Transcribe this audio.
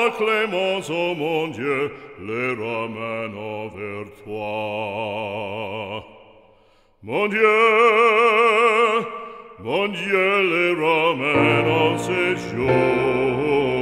clémence, ô mon Dieu, les ramène vers toi. Mon Dieu, les ramène en séjour.